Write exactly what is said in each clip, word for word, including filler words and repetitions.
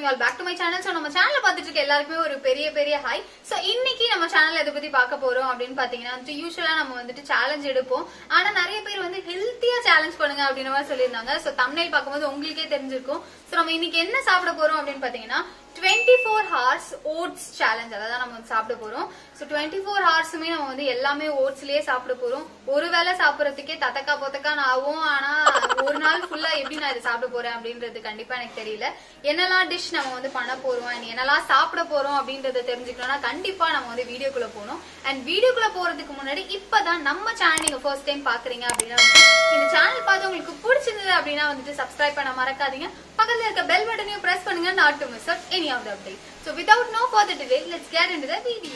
welcome you all back to my channel. So நம்ம சேனல்ல பாத்துட்டு இருக்க எல்லாருக்குமே ஒரு பெரிய பெரிய ஹாய். சோ இன்னைக்கு நம்ம சேனல்ல எதை பத்தி பார்க்க போறோம் அப்படின்னு பாத்தீங்கன்னா வந்து யூசுவலா நம்ம வந்துட்டு சேலஞ்ச் எடுப்போம். ஆனா நிறைய பேர் வந்து ஹெல்த்தியா சேலஞ்ச் பண்ணுங்க அப்படின்ற மாதிரி சொல்லியிருந்தாங்க. சோ தம்ப்நெயில் பார்க்கும்போது உங்களுக்கே தெரிஞ்சிருக்கும். சோ நம்ம இன்னைக்கு என்ன சாப்பிட போறோம் அப்படின்னு பாத்தீங்கன்னா twenty-four hours oats challenge அதான் நம்ம வந்து சாப்பிட போறோம். சோ twenty-four ஹவர்ஸ்மே நம்ம வந்து எல்லாமே ஓட்ஸ்லயே சாப்பிட போறோம். ஒருவேளை சாப்பிடறதுக்கே தத்தக்கா பொத்தக்கான்னு ஆகும். ஆனா ஒரு நாள் ஃபுல்லா எப்படி நான் இதை சாப்பிட போறேன் அப்படின்றது கண்டிப்பா எனக்கு தெரியல. என்னெல்லாம் டிஷ் நம்ம வந்து பண்ண போறோம் அண்ட் என்னெல்லாம் சாப்பிட போறோம் அப்படின்றத தெரிஞ்சுக்கணும்னா கண்டிப்பா நம்ம வந்து வீடியோக்குள்ள போகணும். அண்ட் வீடியோக்குள்ள போறதுக்கு முன்னாடி இப்பதான் நம்ம சேனல் நீங்க ஃபர்ஸ்ட் டைம் பாக்குறீங்க அப்படின்னா இந்த சேனல் பார்த்து உங்களுக்கு பிடிச்சிருந்தது அப்படின்னா வந்துட்டு சப்ஸ்கிரைப் பண்ண மறக்காதீங்க. பக்கத்துல இருக்க பெல் பட்டனையும் பிரஸ் பண்ணுங்க not to miss out any of the updates. So without no further delay, let's get into the video.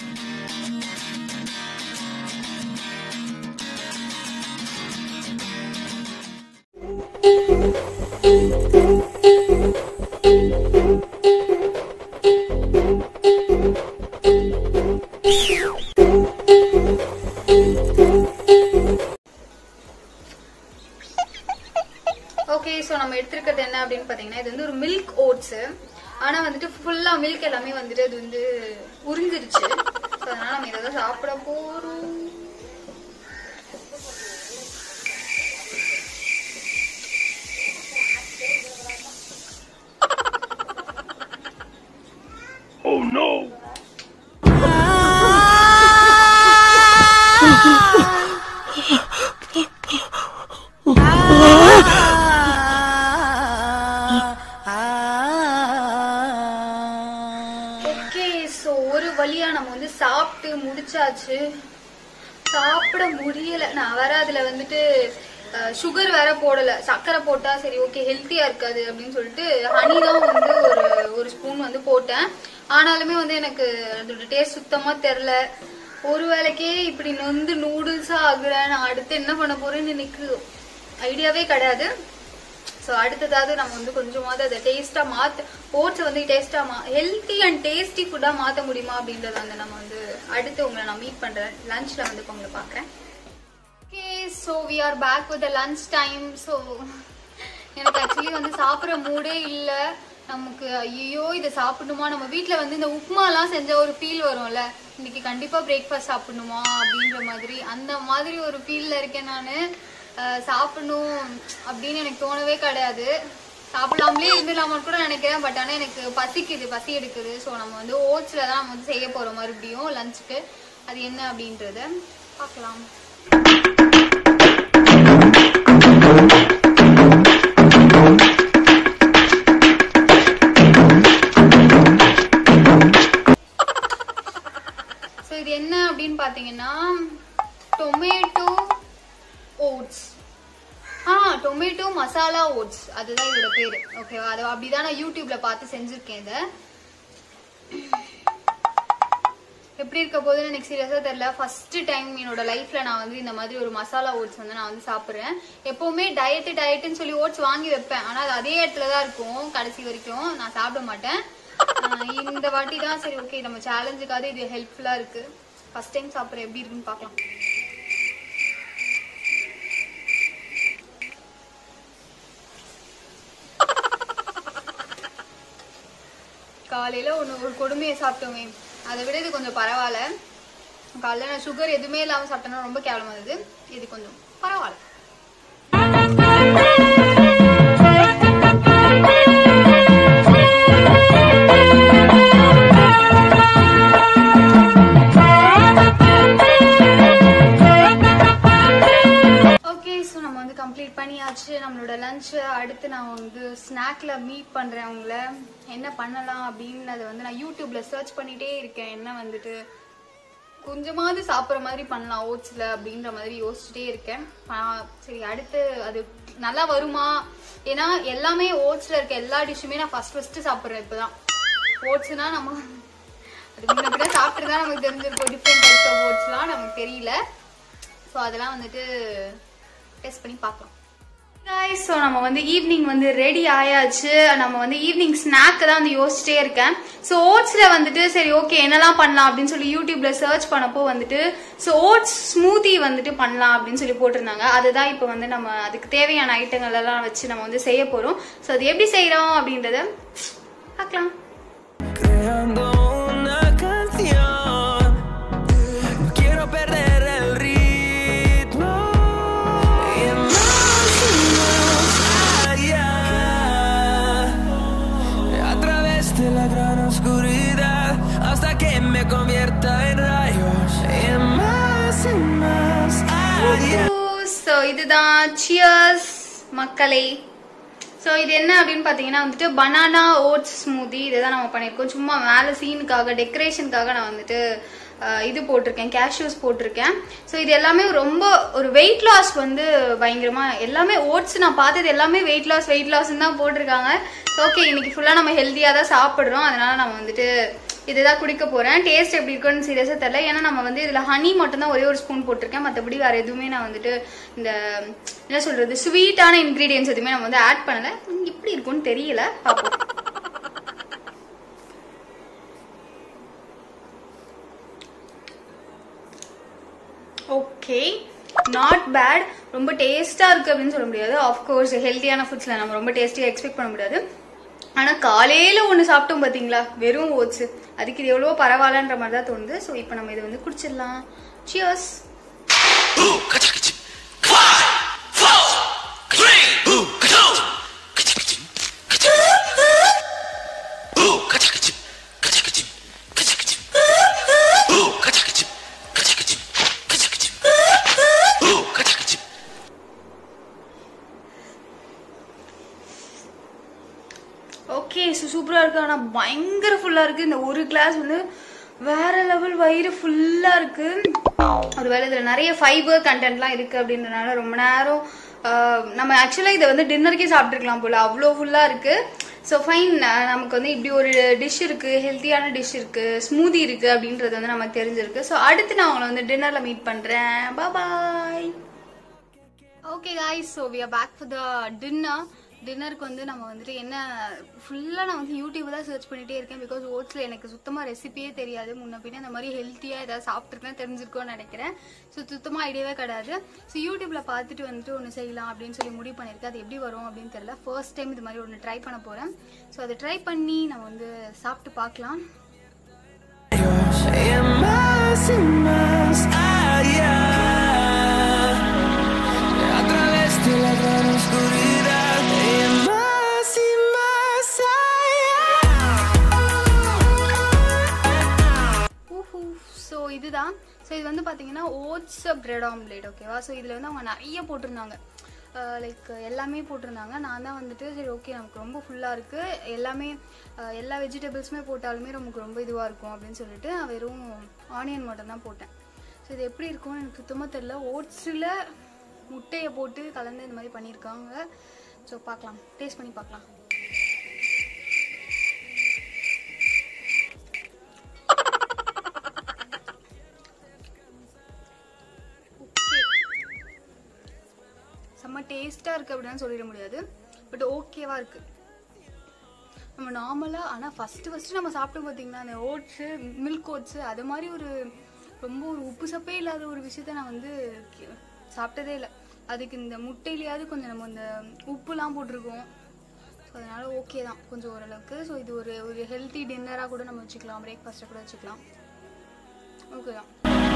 Okay, so நம்ம எடுத்துக்கிறது என்ன அப்படினு பாத்தீங்கன்னா இது வந்து ஒரு milk oats. ஆனா வந்துட்டு ஃபுல்லா milk எல்லாமே வந்துட்டு அது வந்து உறிஞ்சிருச்சு. சோ அதனால நம்ம இத தான் சாப்பிட போறோம். Oh no. ஒரு வழியா நம்ம வந்து சாப்பிட்டு முடிச்சாச்சு. சாப்பிட முடியல. நான் வேற அதுல வந்துட்டு சுகர் வேற போடல. சக்கரை போட்டா சரி ஓகே ஹெல்த்தியா இருக்காது அப்படின்னு சொல்லிட்டு ஹனி தான் வந்து ஒரு ஒரு ஸ்பூன் வந்து போட்டேன். ஆனாலுமே வந்து எனக்கு அதோட டேஸ்ட் சுத்தமா தெரியல. ஒரு வேளைக்கே இப்படி வந்து நூடுல்ஸா ஆகுறேன். நான் அடுத்து என்ன பண்ண போறேன்னு எனக்கு ஐடியாவே கிடையாது. சோ அடுத்ததாவது நம்ம வந்து கொஞ்சமாவது அதை டேஸ்டா மாத்த ஓட்ஸ் வந்து டேஸ்டா ஹெல்த்தி அண்ட் டேஸ்டி ஃபுட்டா மாத்த முடியுமா அப்படின்றத வந்து நம்ம வந்து அடுத்து உங்களை நான் மீட் பண்றேன். லஞ்ச்ல வந்து உங்களை பாக்குறேன். Okay, so we are back with the lunch time. So எனக்கு ஆக்சுவலி வந்து சாப்பிட்ற மூடே இல்ல. நமக்கு ஐயோ இதை சாப்பிடணுமா, நம்ம வீட்டுல வந்து இந்த உப்புமா எல்லாம் செஞ்ச ஒரு ஃபீல் வரும்ல, இன்னைக்கு கண்டிப்பா பிரேக்ஃபாஸ்ட் சாப்பிடணுமா அப்படின்ற மாதிரி அந்த மாதிரி ஒரு ஃபீல்ல இருக்கேன் நானு. சாப்பிடணும் அப்படின்னு எனக்கு தோணவே கிடையாது. சாப்பிடலாமலே இருந்துடலாமான்னு கூட நினைக்கிறேன். பட் ஆனால் எனக்கு பசிக்குது, பசி எடுக்குது. ஸோ நம்ம வந்து ஓட்ஸ்ல தான் நம்ம வந்து செய்ய போறோம் மறுபடியும் லஞ்சுக்கு. அது என்ன அப்படின்றத பார்க்கலாம். ஸோ இது என்ன அப்படின்னு பாத்தீங்கன்னா டொமேட்டோ ஓட்ஸ். ஆ டொமேட்டோ மசாலா ஓட்ஸ் அதுதான் இதோட பேரு. ஓகேவா, அது அப்படிதான் நான் யூடியூப்ல பார்த்து செஞ்சிருக்கேன். இதை எப்படி இருக்க போதுன்னு எனக்கு சீரியஸா தெரியல. ஃபர்ஸ்ட் டைம் என்னோட லைஃப்ல நான் வந்து இந்த மாதிரி ஒரு மசாலா ஓட்ஸ் வந்து நான் வந்து சாப்பிடுறேன். எப்பவுமே டயட் டயட்னு சொல்லி ஓட்ஸ் வாங்கி வைப்பேன். ஆனா அது அதே இடத்துலதான் இருக்கும் கடைசி வரைக்கும். நான் சாப்பிட மாட்டேன். இந்த வாட்டி தான் சரி ஓகே நம்ம சேலஞ்சுக்காவது இது ஹெல்ப்ஃபுல்லா இருக்கு. ஃபர்ஸ்ட் டைம் சாப்பிடுறேன், எப்படி இருக்குன்னு பார்க்கலாம். காலையில ஒன்று ஒரு கொடுமையை சாப்பிட்டோமே, அதை விட இது கொஞ்சம் பரவாயில்ல. காலையில நான் சுகர் எதுவுமே இல்லாமல் சாப்பிட்டேன்னா ரொம்ப கேவலமா இருந்தது. இது கொஞ்சம் பரவாயில்ல. கம்ப்ளீட் பண்ணியாச்சு நம்மளோட லஞ்ச். அடுத்து நான் வந்து ஸ்நாக்ல மீட் பண்றேன் உங்களை. என்ன பண்ணலாம் அப்படின்னு அதை வந்து நான் யூடியூப்ல சர்ச் பண்ணிட்டே இருக்கேன். என்ன வந்துட்டு கொஞ்சமாவது சாப்பிட்ற மாதிரி பண்ணலாம் ஓட்ஸ்ல அப்படின்ற மாதிரி யோசிச்சுட்டே இருக்கேன். சரி அடுத்து அது நல்லா வருமா, ஏன்னா எல்லாமே ஓட்ஸ்ல இருக்க எல்லா டிஷ்ஷுமே நான் ஃபர்ஸ்ட் ஃபர்ஸ்ட் சாப்பிட்றேன் இப்பதான். ஓட்ஸ்னா நம்ம அது முன்னாடி சாப்பிட்டு தான் நமக்கு தெரிஞ்சிருக்கும். டிஃப்ரெண்ட் டைப்ஸ் ஆஃப் ஓட்ஸ்லாம் நமக்கு தெரியல. ஸோ அதெல்லாம் வந்துட்டு டெஸ்ட் பண்ணி பார்க்கலாம். guys, so நம்ம வந்து ஈவினிங் வந்து ரெடி ஆயாச்சு. நம்ம வந்து ஈவினிங் ஸ்நாக் தான் வந்து யோசிச்சிட்டே இருக்கேன். ஸோ ஓட்ஸ்ல வந்துட்டு சரி ஓகே என்னெல்லாம் பண்ணலாம் அப்படின்னு சொல்லி யூடியூப்ல சர்ச் பண்ணப்போ வந்துட்டு ஸோ ஓட்ஸ் ஸ்மூத்தி வந்துட்டு பண்ணலாம் அப்படின்னு சொல்லி போட்டிருந்தாங்க. அதுதான் இப்போ வந்து நம்ம அதுக்கு தேவையான ஐட்டங்கள் எல்லாம் வச்சு நம்ம வந்து செய்ய போறோம். ஸோ அது எப்படி செய்யறோம் அப்படின்றத பார்க்கலாம். So இதுதான் சியர்ஸ் மக்களே. ஸோ இது என்ன அப்படின்னு பார்த்தீங்கன்னா வந்துட்டு பனானா ஓட்ஸ் ஸ்மூதி இதுதான் நம்ம பண்ணியிருக்கோம். சும்மா மேலே சீனுக்காக டெக்கரேஷனுக்காக நான் வந்துட்டு இது போட்டிருக்கேன், கேஷ்யூஸ் போட்டிருக்கேன். ஸோ இது எல்லாமே ரொம்ப ஒரு வெயிட் லாஸ் வந்து பயங்கரமாக எல்லாமே ஓட்ஸ் நான் பார்த்தது எல்லாமே வெயிட் லாஸ் வெயிட் லாஸ்ன்னு தான் போட்டிருக்காங்க. ஸோ ஓகே இன்னைக்கு ஃபுல்லாக நம்ம ஹெல்த்தியாக தான் சாப்பிட்றோம், அதனால நம்ம வந்துட்டு இதுதான் குடிக்க போகிறேன். டேஸ்ட் எப்படி இருக்குன்னு சீரியஸாக தெரியல, ஏன்னா நம்ம வந்து இதில் ஹனி மட்டும்தான் ஒரே ஒரு ஸ்பூன் போட்டிருக்கேன், மற்றபடி வேறு எதுவுமே நான் வந்துட்டு இந்த என்ன சொல்கிறது ஸ்வீட்டான இன்க்ரீடியன்ஸ் எதுவுமே நம்ம வந்து ஆட் பண்ணலை. எப்படி இருக்குன்னு தெரியல, பார்ப்போம். ஓகே நாட் பேட், ரொம்ப டேஸ்ட்டாக இருக்குது அப்படின்னு சொல்ல முடியாது. ஆஃப்கோர்ஸ் ஹெல்த்தியான ஃபுட்ஸில் நம்ம ரொம்ப டேஸ்டியாக எக்ஸ்பெக்ட் பண்ண முடியாது. ஆனால் காலையில் ஒன்று சாப்பிட்டோம் பார்த்தீங்களா வெறும் ஓட்ஸ், அதுக்கு இது எவ்வளோ பரவாயில்லன்ற மாதிரி தான் தோணுது. ஸோ இப்போ நம்ம இதை வந்து குடிச்சிடலாம். சியர்ஸ். ஓகே சூப்பராக இருக்குது, ஆனால் பயங்கர ஃபுல்லாக இருக்குது. இந்த ஒரு கிளாஸ் வந்து வேற லெவல், வயிறு ஃபுல்லாக இருக்குது. ஒரு வேளை இதில் நிறைய ஃபைபர் கண்டென்ட்லாம் இருக்குது அப்படின்றனால ரொம்ப நேரம் நம்ம ஆக்சுவலாக இதை வந்து டின்னருக்கே சாப்பிட்ருக்கலாம் போல், அவ்வளோ ஃபுல்லாக இருக்குது. ஸோ ஃபைன், நமக்கு வந்து இப்படி ஒரு டிஷ் இருக்குது, ஹெல்த்தியான டிஷ் இருக்குது, ஸ்மூதி இருக்குது அப்படின்றது வந்து நமக்கு தெரிஞ்சிருக்கு. ஸோ அடுத்து நான் உங்களை வந்து டின்னரில் மீட் பண்ணுறேன். Bye. Okay guys, so we are back for the dinner. டின்னருக்கு வந்து நம்ம வந்துட்டு என்ன ஃபுல்லாக நான் வந்து யூடியூப் தான் சர்ச் பண்ணிகிட்டே இருக்கேன். பிகாஸ் ஓட்ஸில் எனக்கு சுத்தமாக ரெசிபியே தெரியாது. முன்ன பின்னே இந்த மாதிரி ஹெல்த்தியாக ஏதாவது சாப்பிட்ருக்கேன் தெரிஞ்சிருக்கோன்னு நினைக்கிறேன். ஸோ சுத்தமாக ஐடியாவே கிடையாது. ஸோ யூடியூப்பில் பார்த்துட்டு வந்துட்டு ஒன்று செய்யலாம் அப்படின்னு சொல்லி முடிவு பண்ணியிருக்கேன். அது எப்படி வரும் அப்படின்னு தெரியல. ஃபர்ஸ்ட் டைம் இது மாதிரி ஒன்று ட்ரை பண்ண போகிறேன். ஸோ அதை ட்ரை பண்ணி நம்ம வந்து சாப்பிட்டு பார்க்கலாம். ஸோ இதுதான். ஸோ இது வந்து பார்த்தீங்கன்னா ஓட்ஸ் பிரெட் ஆம்லேட், ஓகேவா. ஸோ இதில் வந்து அவங்க நிறைய போட்டிருந்தாங்க, லைக் எல்லாமே போட்டிருந்தாங்க. நான் தான் வந்துட்டு சரி ஓகே நமக்கு ரொம்ப ஃபுல்லாக இருக்குது, எல்லாமே எல்லா வெஜிடபிள்ஸுமே போட்டாலுமே நமக்கு ரொம்ப இதுவாக இருக்கும் அப்படின்னு சொல்லிட்டு நான் வெறும் ஆனியன் மட்டும் தான் போட்டேன். ஸோ இது எப்படி இருக்கும்னு எனக்கு சுத்தமாக தெரியல. ஓட்ஸில் முட்டையை போட்டு கலந்து இந்த மாதிரி பண்ணியிருக்காங்க. ஸோ பார்க்கலாம், டேஸ்ட் பண்ணி பார்க்கலாம். செம்ம டேஸ்ட்டாக இருக்குது அப்படின்னு சொல்லிட முடியாது, பட் ஓகேவா இருக்குது. நம்ம நார்மலாக ஆனால் ஃபஸ்ட்டு ஃபஸ்ட்டு நம்ம சாப்பிட்டு பார்த்தீங்கன்னா அந்த ஓட்ஸு மில்க் ஓட்ஸு அது மாதிரி ஒரு ரொம்ப ஒரு உப்பு சப்பே இல்லாத ஒரு விஷயத்த நான் வந்து சாப்பிட்டதே இல்லை. அதுக்கு இந்த முட்டையிலையாவது கொஞ்சம் நம்ம இந்த உப்புலாம் போட்டிருக்கோம். ஸோ அதனால் ஓகே தான் கொஞ்சம் ஓரளவுக்கு. ஸோ இது ஒரு ஒரு ஹெல்த்தி டின்னராக கூட நம்ம வச்சுக்கலாம், பிரேக்ஃபாஸ்ட்டாக கூட வச்சுக்கலாம். ஓகே தான்.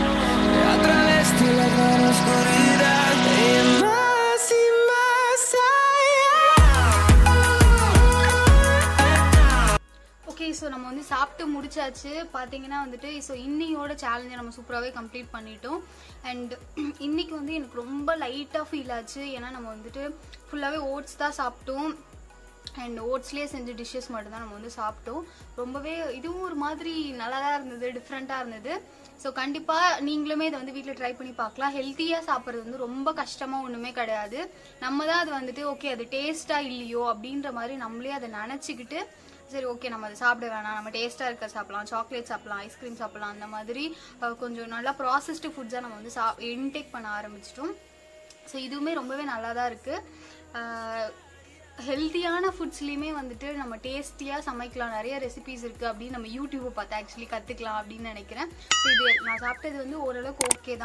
ஓகே ஸோ நம்ம வந்து சாப்பிட்டு முடிச்சாச்சு. பார்த்தீங்கன்னா வந்துட்டு ஸோ இன்னையோட சேலஞ்சை நம்ம சூப்பராகவே கம்ப்ளீட் பண்ணிட்டோம். அண்ட் இன்னைக்கு வந்து எனக்கு ரொம்ப லைட்டாக ஃபீல் ஆச்சு, ஏன்னா நம்ம வந்துட்டு ஃபுல்லாகவே ஓட்ஸ் தான் சாப்பிட்டோம். அண்ட் ஓட்ஸ்லேயே செஞ்ச டிஷ்ஷஸ் மட்டும்தான் நம்ம வந்து சாப்பிட்டோம். ரொம்பவே இதுவும் ஒரு மாதிரி நல்லா தான் இருந்தது, டிஃப்ரெண்ட்டாக இருந்தது. ஸோ கண்டிப்பாக நீங்களுமே இதை வந்து வீட்டில் ட்ரை பண்ணி பார்க்கலாம். ஹெல்த்தியாக சாப்பிட்றது வந்து ரொம்ப கஷ்டமாக ஒன்றுமே கிடையாது. நம்ம தான் அது வந்துட்டு ஓகே அது டேஸ்ட்டாக இல்லையோ அப்படின்ற மாதிரி நம்மளே அதை நினச்சிக்கிட்டு சரி ஓகே நம்ம அதை சாப்பிட வேணாம், நம்ம டேஸ்ட்டாக இருக்க சாப்பிடலாம், சாக்லேட் சாப்பிடலாம், ஐஸ்கிரீம் சாப்பிடலாம், அந்த மாதிரி கொஞ்சம் நல்லா ப்ராசஸ்டு ஃபுட்ஸாக நம்ம வந்து சா இன்டேக் பண்ண ஆரம்பிச்சிட்டோம். ஸோ இதுவுமே ரொம்பவே நல்லா தான் இருக்குது. ஹெல்த்தியான ஃபுட்ஸ்லேயுமே வந்துட்டு நம்ம டேஸ்டியாக சமைக்கலாம், நிறைய ரெசிபிஸ் இருக்குது அப்படின்னு நம்ம யூடியூப்பை பார்த்து ஆக்சுவலி கற்றுக்கலாம் அப்படின்னு நினைக்கிறேன். ஸோ இது நான் சாப்பிட்டது வந்து ஓரளவுக்கு ஓகே தான்.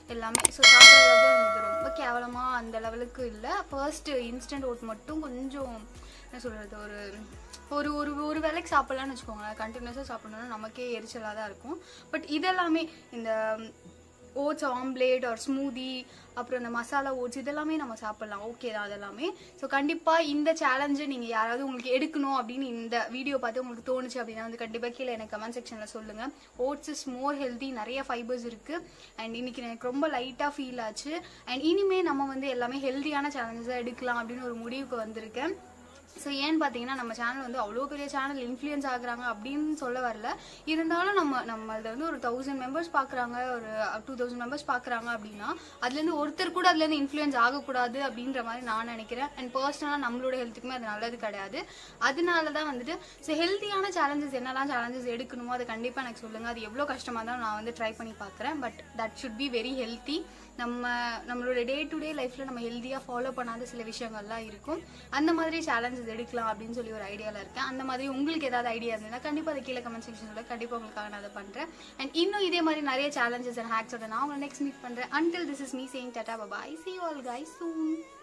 எல்லாமே. ஸோ சாப்பிட்றது எனக்கு ரொம்ப கேவலமாக அந்த லெவலுக்கு இல்லை. ஃபர்ஸ்ட் இன்ஸ்டன்ட் ஓட் மட்டும் கொஞ்சம் என்ன சொல்கிறது, ஒரு ஒரு ஒரு ஒரு வேலைக்கு சாப்பிட்லான்னு வச்சுக்கோங்களேன். கண்டினியூஸாக சாப்பிட்ணுன்னா நமக்கே எரிச்சலாக தான் இருக்கும். பட் இதெல்லாமே இந்த ஓட்ஸ் ஆம்லேட் ஒரு ஸ்மூதி, அப்புறம் இந்த மசாலா ஓட்ஸ் இதெல்லாமே நம்ம சாப்பிட்லாம். ஓகே தான் அதெல்லாமே. ஸோ கண்டிப்பாக இந்த சேலஞ்சு நீங்கள் யாராவது உங்களுக்கு எடுக்கணும் அப்படின்னு இந்த வீடியோ பார்த்து உங்களுக்கு தோணுச்சு அப்படின்னா வந்து கண்டிப்பாக கீழே எனக்கு கமெண்ட் செக்ஷனில் சொல்லுங்கள். ஓட்ஸ் இஸ் மோர் ஹெல்தி, நிறைய ஃபைபர்ஸ் இருக்குது. அண்ட் இன்னைக்கு எனக்கு ரொம்ப லைட்டாக ஃபீல் ஆச்சு. அண்ட் இனிமேல் நம்ம வந்து எல்லாமே ஹெல்தியான சேலஞ்சஸாக எடுக்கலாம் அப்படின்னு ஒரு முடிவுக்கு வந்திருக்கேன். ஸோ ஏன்னு பார்த்தீங்கன்னா நம்ம சேனல் வந்து அவ்வளோ பெரிய சேனல் இன்ஃப்ளூயன்ஸ் ஆகுறாங்க அப்படின்னு சொல்ல வரல. இருந்தாலும் நம்ம நம்மளது வந்து ஒரு தௌசண்ட் மெம்பர்ஸ் பார்க்குறாங்க, ஒரு டூ தௌசண்ட் மெம்பர்ஸ் பார்க்குறாங்க அப்படின்னா அதுலேருந்து ஒருத்தர் கூட அதுலேருந்து இன்ஃப்ளூயன்ஸ் ஆகக்கூடாது அப்படின்ற மாதிரி நான் நினைக்கிறேன். அண்ட் பர்சனலாக நம்மளோட ஹெல்த்துக்குமே அது நல்லது கிடையாது. அதனால தான் வந்துட்டு ஸோ ஹெல்த்தியான சேலஞ்சஸ் என்னெல்லாம் சேலஞ்சஸ் எடுக்கணுமோ அதை கண்டிப்பாக எனக்கு சொல்லுங்கள். அது எவ்வளோ கஷ்டமாக இருந்தாலும் நான் வந்து ட்ரை பண்ணி பார்க்குறேன். But that should be very healthy. நம்ம நம்மளோட டே டு டே லைஃப்பில் நம்ம ஹெல்த்தியாக ஃபாலோ பண்ணாத சில விஷயங்கள்லாம் இருக்கும். அந்த மாதிரி சேலஞ்சஸ் எடுக்கலாம் அப்படின்னு சொல்லி ஒரு ஐடியாவில் இருக்கேன். அந்த மாதிரி உங்களுக்கு ஏதாவது ஐடியா இருந்ததுன்னா கண்டிப்பாக அதை கீழே கமெண்ட் செக்ஷனில் கண்டிப்பாக உங்களுக்காக நான் அதை பண்ணுறேன். அண்ட் இன்னும் இதே மாதிரி நிறைய சேலஞ்சஸ் அண்ட் ஹேக்ஸோட நான் உங்களை நெக்ஸ்ட் மீட் பண்ணுறேன். Until this is me saying tata bye. See you all guys soon.